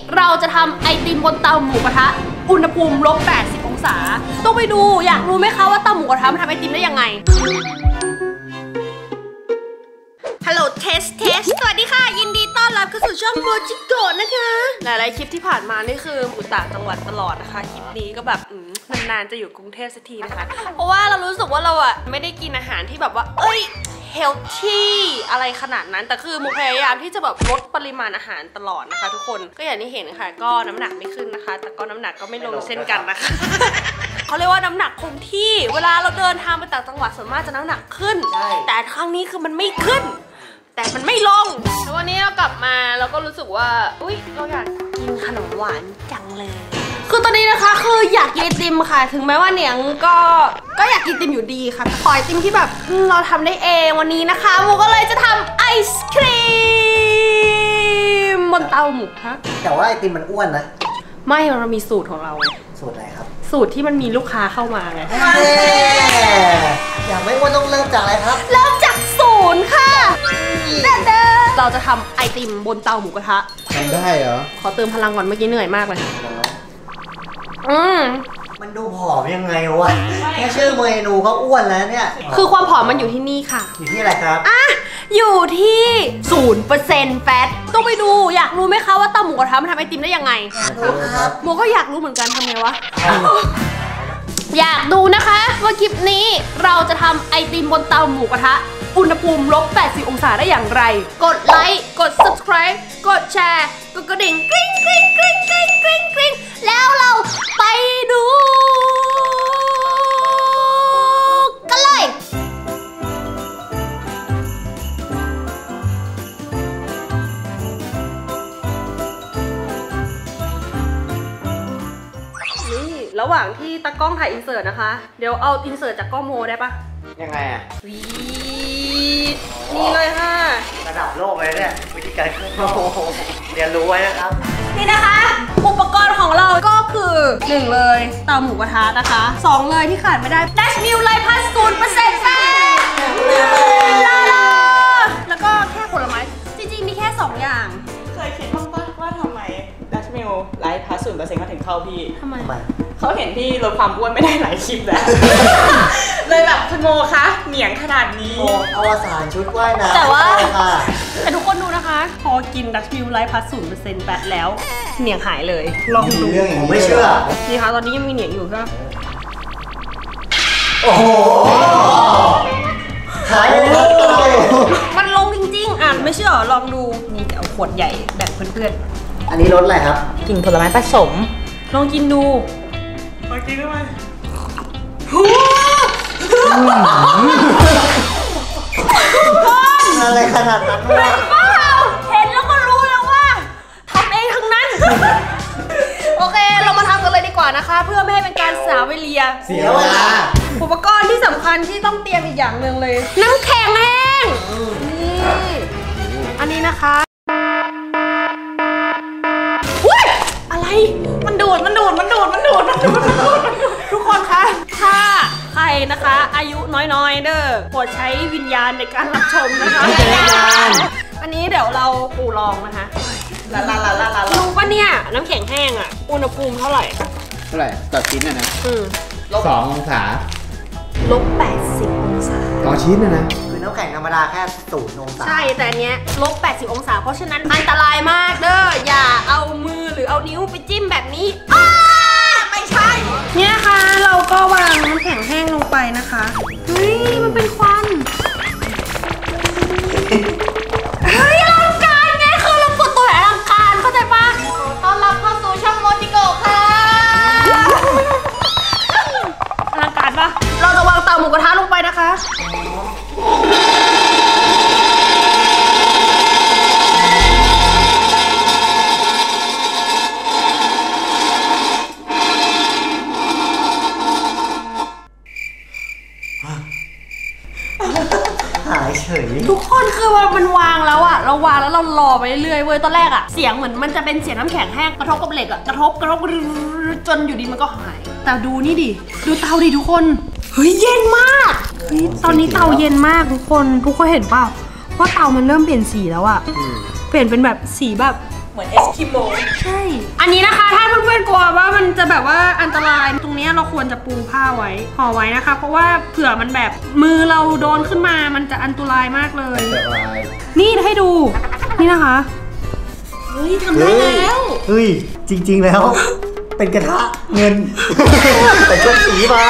เราจะทำไอติมบนเตาหมูกระทะอุณหภูมิลบ80องศาต้องไปดูอยากรู้ไหมคะว่าเตาหมูกระทะมันทำไอติมได้ยังไงฮัลโหลเทสสวัสดีค่ะยินดีต้อนรับเข้าสู่ช่องโมจิโกะนะคะหลายๆคลิปที่ผ่านมานี่คืออยู่ต่างจังหวัดตลอดนะคะคลิปนี้ก็แบบนานๆจะอยู่กรุงเทพสักทีนะคะเพราะว่าเรารู้สึกว่าเราอะไม่ได้กินอาหารที่แบบว่าเฮลที่อะไรขนาดนั้นแต่คือมูพยายามที่จะแบบลดปริมาณอาหารตลอดนะคะทุกคนก็อย่างที่เห็นค่ะก็น้ำหนักไม่ขึ้นนะคะแต่ก็น้ำหนักก็ไม่ลงเช่นกันนะคะ เขาเรียกว่าน้ำหนักคงที่เวลาเราเดินทางไปต่างจังหวัดส่วนมากจะน้ำหนักขึ้นแต่ครั้งนี้คือมันไม่ขึ้นแต่มันไม่ลงแล้ววันนี้เรากลับมาเราก็รู้สึกว่าเราอยากกินขนมหวานจังเลยคือตอนนี้นะคะคืออยากกินไอติมค่ะถึงแม้ว่าเนี่ยก็อยากกินไอติมอยู่ดีค่ะขอไอติมที่แบบเราทำได้เองวันนี้นะคะโมก็เลยจะทำไอศครีมบนเตาหมูค่ะแต่ว่าไอติมมันอ้วนนะไม่เรามีสูตรของเราสูตรอะไรครับสูตรที่มันมีลูกค้าเข้ามาไงอยากไม่อ้วนต้องเริ่มจากอะไรครับเริ่มจากศูนย์ค่ะเราจะทำไอติมบนเตาหมูกระทะทำได้เหรอขอเติมพลังก่อนเมื่อกี้เหนื่อยมากเลยมันดูผอมยังไงวะแค่ชื่อเมนูก็อ้วนแล้วเนี่ยคือความผอมมันอยู่ที่นี่ค่ะอยู่ที่อะไรครับอยู่ที่ 0% แฟตต้องไปดูอยากรู้ไหมคะว่าเตาหมูกระทะมันทำไอติมได้ยังไงครับโมก็อยากรู้เหมือนกันทำไงวะอยากดูนะคะว่าคลิปนี้เราจะทำไอติมบนเตาหมูกระทะอุณหภูมิลบ80องศาได้อย่างไรกดไลค์กด subscribe กดแชร์กดกระดิ่งกริ๊งกริ๊งกริ๊งกริ๊งกริ๊งกริ๊งแล้วเราไปดูกันเลยนี่ระหว่างที่ตากล้องถ่ายอินเสิร์ตนะคะเดี๋ยวเอาอินเสิร์ตจากกล้องโมได้ปะยังไงอะนี่เลยค่ะระดับโลกเลยเนี่ยวิธีการเรียนรู้ไว้นะครับนี่นะคะอุปกรณ์ของเราก็คือ1เลยเตาหมูกระทะนะคะ2เลยที่ขาดไม่ได้ดัชมิลไลพัส 0% แป้งแล้วก็แค่ผลไม้จริงๆมีแค่2อย่างเคยคิดบ้างปะว่าทำไมดัชมิลไลพัส 0% เขาถึงเข้าพี่ทำไมเขาเห็นพี่ลดความอ้วนไม่ได้หลายคลิปแล้วเลยแบบคุณโมคะเหนียงขนาดนี้อวสานชุดว่ายน้ำแต่ทุกคนดูนะคะพอกินดัชมิลไลพัส 0% แปดแล้วเหนียงหายเลยลองดูผมไม่เชื่อนี่ค่ะตอนนี้ยังมีเหนียงอยู่ครับโอ้โหหายเลยมันลงจริงๆไม่เชื่อลองดูนี่เอาขวดใหญ่แบ่งเพื่อนๆอันนี้รสอะไรครับกินผลไม้ผสมลองกินดูมากินได้ไหมอะไรขนาดนั้นวะเห็นแล้วก็รู้แล้วว่าทำเองทั้งนั้นโอเคเรามาทำกันเลยดีกว่านะคะเพื่อไม่ให้เป็นการเสียเวลาอุปกรณ์ที่สำคัญที่ต้องเตรียมอีกอย่างหนึ่งเลยน้ำแข็งแห้งนี่อันนี้นะคะอะไรมันดูดทุกคนคะถ้าใครนะคะอายุน้อยๆเด้อโปรดใช้วิญญาณในการรับชมนะคะอันนี้เดี๋ยวเราปูลองนะคะรู้ป่ะเนี่ยน้ำแข็งแห้งอุณหภูมิเท่าไหร่ต่อชิ้นนะ2 องศาลบ80องศาต่อชิ้นนะคือน้ำแข็งธรรมดาแค่0 องศาใช่แต่อันเนี้ยลบ80องศาเพราะฉะนั้นอันตรายมากเด้ออย่าเอามือหรือเอานิ้วไปจิ้มแบบนี้ไม่ใช่เนี่ยค่ะเราก็วางน้ำแข็งแห้งลงไปนะคะเฮ้ยมันเป็นควันเฮ้ยอลังการไงคือเราปวดตัวอลังการเข้าใจปะต้อนรับเข้าสู่ช่องโมจิโกะค่ะอลังการปะเราจะวางเตาหมูกระทะลงไปนะคะ ทุกคนคือมันวางแล้วอะเราวางแล้วเรารอไปเรื่อยๆเว้ยตอนแรกอะเสียงเหมือนมันจะเป็นเสียงน้ำแข็งแห้งกระทบกับเหล็กอะกระทบจนอยู่ดีมันก็หายแต่ดูนี่ดิดูเตาดิทุกคนเฮ้ยเย็นมากเฮ้ยตอนนี้เตาเย็นมากทุกคนเห็นเปล่าว่าเตามันเริ่มเปลี่ยนสีแล้วอะเปลี่ยนเป็นแบบสีแบบมือนเอสกิโมใช่ อันนี้นะคะถ้าเพื่อนๆกลัวว่ามันจะแบบว่าอันตรายตรงนี้เราควรจะปูผ้าไว้ห่อไว้นะคะ เพราะว่าเผื่อมันแบบมือเราโดนขึ้นมามันจะอันตรายมากเลย นี่ให้ดูนี่นะคะเฮ้ยทำได้แล้วเฮ้ยจริงๆแล้วเป็นกระทะเงิน แต่ชุดสีมา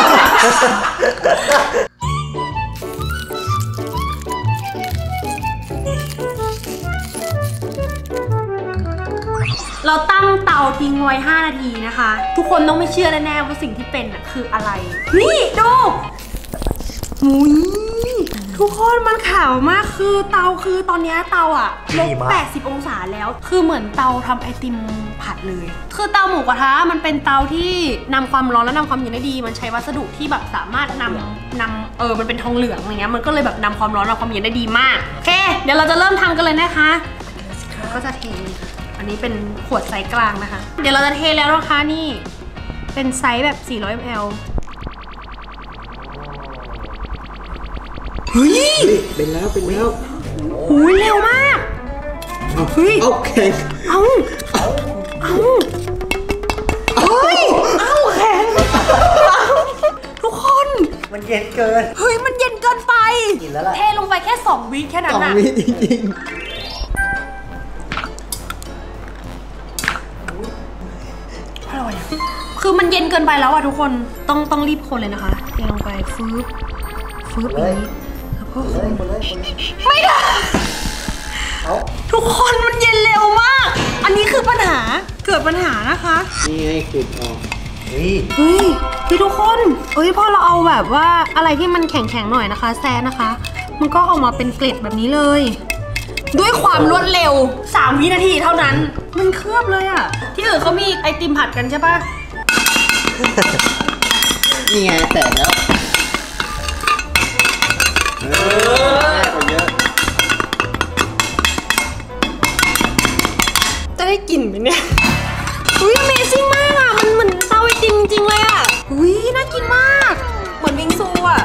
เราตั้งเตาทิ้งไว้5 นาทีนะคะ ทุกคนต้องไม่เชื่อแน่ๆว่าสิ่งที่เป็นคืออะไรนี่ดูมุ้ยทุกคนมันขาวมากคือเตาคือตอนนี้เตาอะลบ80 องศาแล้วคือเหมือนเตาทำไอติมผัดเลยคือเตาหมูกระทะมันเป็นเตาที่นำความร้อนและนำความเย็นได้ดีมันใช้วัสดุที่แบบสามารถนำมันเป็นทองเหลืองอะไรเงี้ยมันก็เลยแบบนำความร้อนนำความเย็นได้ดีมากโอเคเดี๋ยวเราจะเริ่มทำกันเลยนะคะก็จะเทอันนี้เป็นขวดไซส์กลางนะคะเดี๋ยวเราจะเทแล้วนะคะนี่เป็นไซส์แบบ400 ml เฮ้ยเป็นแล้วหูยเร็วมากเฮ้ยเอาแข็งเอาเฮ้ยเอาแข็งทุกคนมันเย็นเกินเฮ้ยมันเย็นเกินไปกินแล้วล่ะเทลงไปแค่2 วิแค่นั้นน่ะ 2 วิจริงอร่อยคือมันเย็นเกินไปแล้วอ่ะทุกคนต้องรีบคนเลยนะคะเทลงไปฟืบอย่างนี้แล้วก็ไม่ได้ทุกคนมันเย็นเร็วมากอันนี้คือเกิดปัญหานะคะนี่ไงขุดออกเฮ้ยทุกคนพอเราเอาแบบว่าอะไรที่มันแข็งๆหน่อยนะคะแซนนะคะมันก็ออกมาเป็นเกล็ดแบบนี้เลยด้วยความรวดเร็ว3 วินาทีเท่านั้นมันเคลือบเลยอ่ะที่อื่นเขามีไอติมผัดกันใช่ปะนี่ไงแตกแล้วง่ายกว่าเยอะจะได้กลิ่นไหมเนี่ยAmazing มากอ่ะมันเหมือนเตาไอติมจริงๆเลยอ่ะน่ากินมากเหมือนวิงซูอ่ะ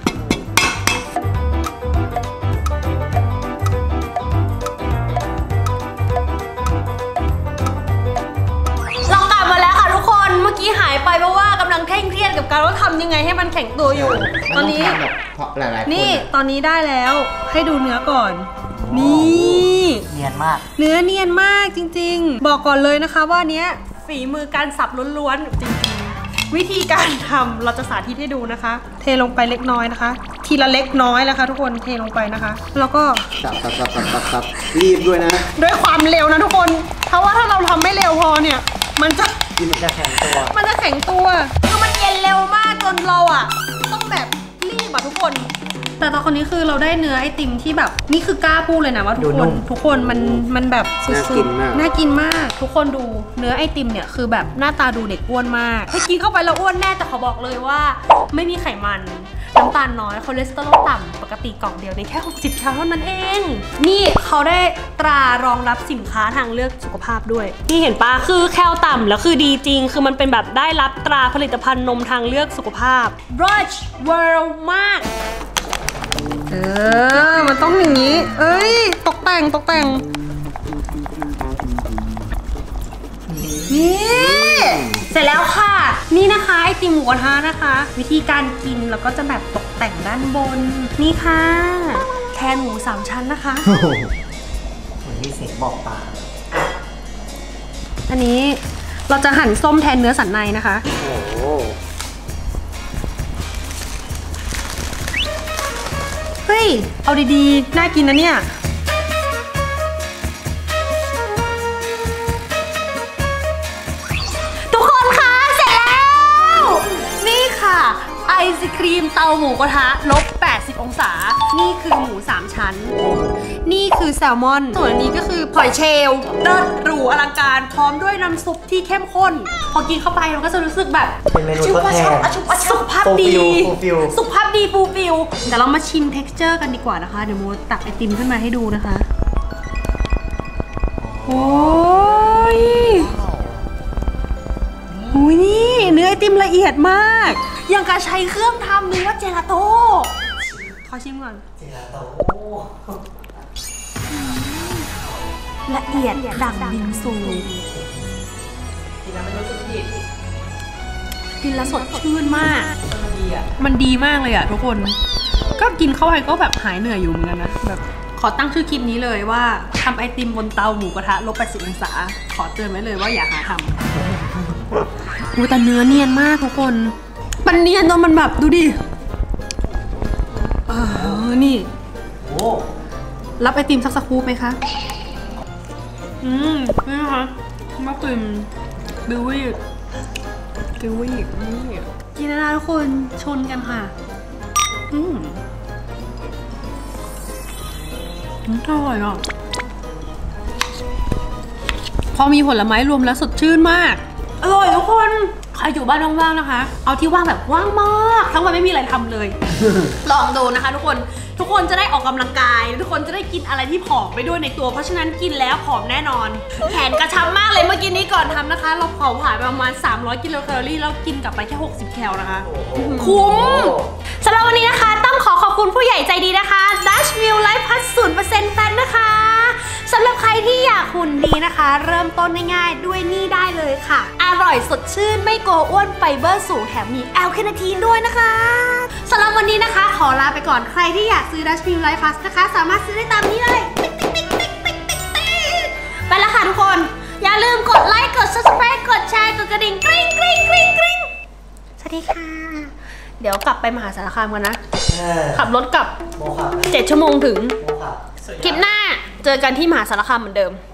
หายไปเพราะว่ากำลังเคร่งเครียดกับการว่าทำยังไงให้มันแข็งตัวอยู่ตอนนี้นี่ตอนนี้ได้แล้วให้ดูเนื้อก่อนนี่เนียนมากเนื้อเนียนมากจริงๆบอกก่อนเลยนะคะว่าเนี้ยฝีมือการสับล้วนๆจริงๆวิธีการทำเราจะสาธิตให้ดูนะคะเทลงไปเล็กน้อยนะคะทีละเล็กน้อยนะคะทุกคนเทลงไปนะคะแล้วก็สับรีบด้วยนะด้วยความเร็วนะทุกคนเพราะว่าถ้าเราทำไม่เร็วพอเนี่ยมันจะแข็งตัวคือมันเย็นเร็วมากจนเราอ่ะต้องแบบรีบอ่ะทุกคนแต่ตอนนี้คือเราได้เนื้อไอติมที่แบบนี่คือกล้าพูดเลยนะว่าทุกคนมันแบบสุดๆน่ากินมากทุกคนดูเนื้อไอติมเนี่ยคือแบบหน้าตาดูเด็กอ้วนมากถ้ากินเข้าไปแล้วอ้วนแน่แต่เขาบอกเลยว่าไม่มีไขมันน้ำตาลน้อยคอเลสเตอรอลต่ำปกติกล่องเดียวในแค่60 แคลเท่านั้นเองนี่เขาได้ตรารองรับสินค้าทางเลือกสุขภาพด้วยนี่เห็นปะคือแคลต่ำแล้วคือดีจริงคือมันเป็นแบบได้รับตราผลิตภัณฑ์นมทางเลือกสุขภาพ Rich World มากมันต้องอย่างนี้ตกแต่งนี่เสร็จแล้วค่ะนี่นะคะไอติมหมูกระทะนะคะวิธีการกินแล้วก็จะแบบตกแต่งด้านบนนี่ค่ะแทนหมู3 ชั้นนะคะเหมือนมีเสียงบอกปลาอันนี้เราจะหั่นส้มแทนเนื้อสันในนะคะเฮ้ยเอาดีๆน่ากินนะเนี่ยไอศครีมเตาหมูกระทะลบ80 องศานี่คือหมู3 ชั้นนี่คือแซลมอนส่วนอันนี้ก็คือหอยเชลล์เลิศหรูอลังการพร้อมด้วยน้ำซุปที่เข้มข้นพอกินเข้าไปเราก็จะรู้สึกแบบเป็นเมนูทดแทนสุขภาพดีฟูฟิลแต่เรามาชิม texture กันดีกว่านะคะเดี๋ยวโมตักไอติมขึ้นมาให้ดูนะคะโอ้ยนี่เนื้อไอติมละเอียดมากอย่างกับใช้เครื่องทำนึกว่าเจลาโต้ขอชิมก่อนเจลาโต้ละเอียดดั่งบิงซูกินแล้วไม่รู้สึกผิดกินแล้วสดชื่นมากมันดีอ่ะมันดีมากเลยอะทุกคน ก็กินเข้าไปก็แบบหายเหนื่อยอยู่เหมือนกันนะแบบขอตั้งชื่อคลิปนี้เลยว่าทำไอติมบนเตาหมูกระทะลบ80องศาขอเตือนไว้เลยว่าอย่าหาทำแต่เนื้อเนียนมากทุกคนมันเนียนจนมันแบบดูดินี่โอ้รับไอติมสักสกู๊ปไหมคะนี่นะคะมะกรูดบิววี่กินนะทุกคนชนกันค่ะอร่อยอ่ะพอมีผลไม้รวมแล้วสดชื่นมากอร่อยทุกคนใครอยู่บ้านว่างๆนะคะ เอาที่ว่างแบบว่างมากทั้งวันไม่มีอะไรทำเลย ลองดูนะคะทุกคนจะได้ออกกำลังกายทุกคนจะได้กินอะไรที่ผอมไปด้วยในตัวเพราะฉะนั้นกินแล้วผอมแน่นอนแขนกระชับมากเลยเมื่อกี้นี้ก่อนทำนะคะเราเผาผ่านประมาณ300 กิโลแคลอรี่แล้วกินกลับไปแค่60 แคลนะคะคุ้มสำหรับวันนี้นะคะต้องขอบคุณผู้ใหญ่ใจดีนะคะ Dutch Mill Life Plus 0% แฟตนะคะสำหรับใครที่อยากหุ่นดีนะคะเริ่มต้นง่ายๆด้วยนี่ได้เลยค่ะอร่อยสดชื่นไม่โกลัวอ้วนไฟเบอร์สูงแถมมีแอลคาเนทีนด้วยนะคะสำหรับวันนี้นะคะขอลาไปก่อนใครที่อยากซื้อ Dutch Mill Life Plus นะคะสามารถซื้อได้ตามนี้เลยไปแล้วค่ะทุกคนอย่าลืมกดไลค์กด Subscribe กดแชร์กดกระดิ่งกริ๊งสวัสดีค่ะเดี๋ยวกลับไปมหาสารคามกันนะขับรถกลับโมขับ 7 ชั่วโมงถึงโมขับคลิปหน้าเจอกันที่มหาสารคามเหมือนเดิม